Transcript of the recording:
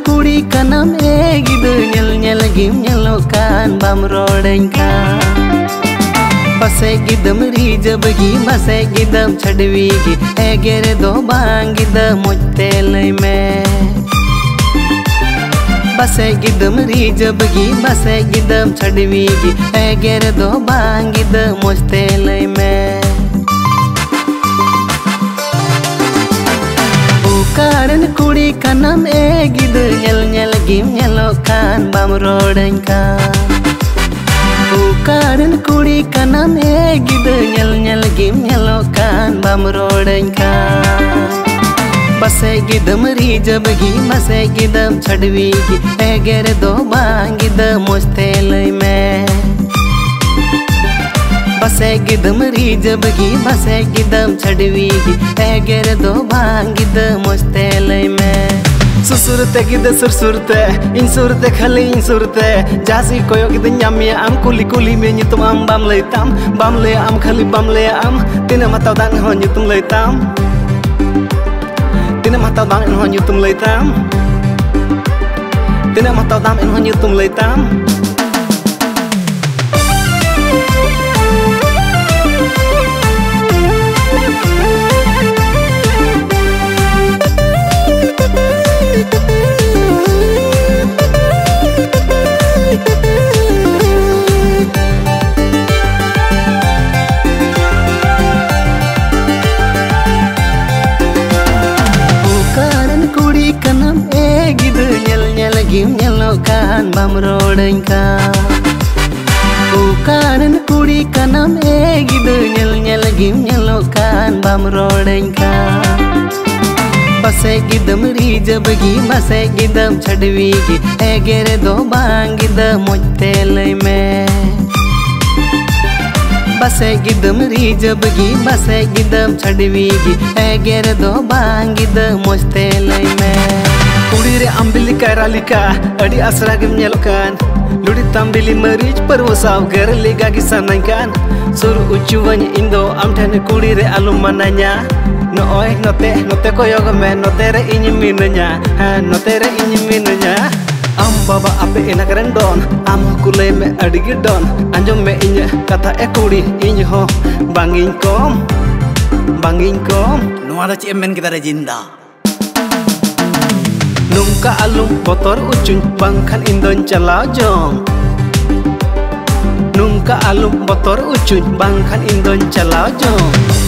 kuri kanam gitu nyel gim nyelokan bam rodengkan Pasai gidam rija bagi masai gidam chadwigi egere do bang gidam mojtelai me Pasai gidam rija bagi masai gidam chadwigi egere do bang gidam mojtelai me Ukaran kuri kanam gitu nyel gim nyelokan bam rodengkan Ukaran kuri kanam gitu nyel gim nyelokan bam rodengkan Pasai gidam rija bagi masai gidam chadwigi egere do bang gidam mojtelai me Pasai gidam rija bagi masai gidam chadwigi egere do bang gidam mojtelai me Susurte gida sursurte insurte khali insurte jasi koyo gida nyamia am kuli me nyutum am bam le am khali bam le am tina matau dan ho nyutum le tam tina matau dan ho nyutum le tam tina matau dan ho nyutum le tam Gim nyelokan bam rodengkan Ukaran kuri kanam gitu nyel gim nyelokan bam rodengkan Pasai gidam rija bagi masai gidam chadwigi egere do bang gidam mojtelai me Pasai gidam rija bagi masai gidam chadwigi egere do bang gidam mojtelai me Kurire ambili kairalika adi asra gim nyelokan ludi tambili marij perwasaw gerli gagi sanangkan sur ucuwanya indo amthane kurire alum mananya no oi note koyoga me notere inyiminanya ha notere inyiminanya am baba ape enakren don am kulay me adigi don anjom me inya kata ekuri inyo ho bangin kom no ada ciemen kita ada jinda Nungka alum motor ucuñ bangkan indon calau jong Nungka alum motor ucuñ bangkan indon calau jong